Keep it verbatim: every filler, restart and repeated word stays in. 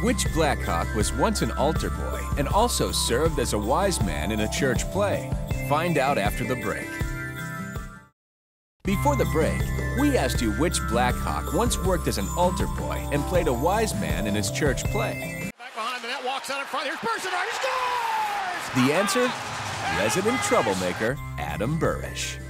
Which Blackhawk was once an altar boy and also served as a wise man in a church play? Find out after the break. Before the break, we asked you which Blackhawk once worked as an altar boy and played a wise man in his church play. Back behind the net, walks out in front. Here's Burish, he scores! The answer? Resident troublemaker, Adam Burish.